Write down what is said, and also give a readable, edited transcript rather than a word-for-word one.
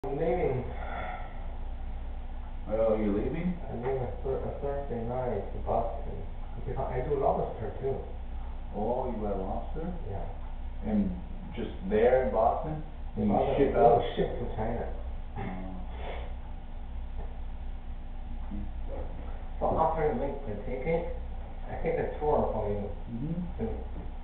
I'm leaving. Oh, you're leaving? I'm leaving a Thursday night to Boston. Because I do lobster too. Oh, you got lobster? Yeah. And just there in Boston? And you ship We'll out? ship to China. So after you make the ticket, I take a tour for you. Mm-hmm.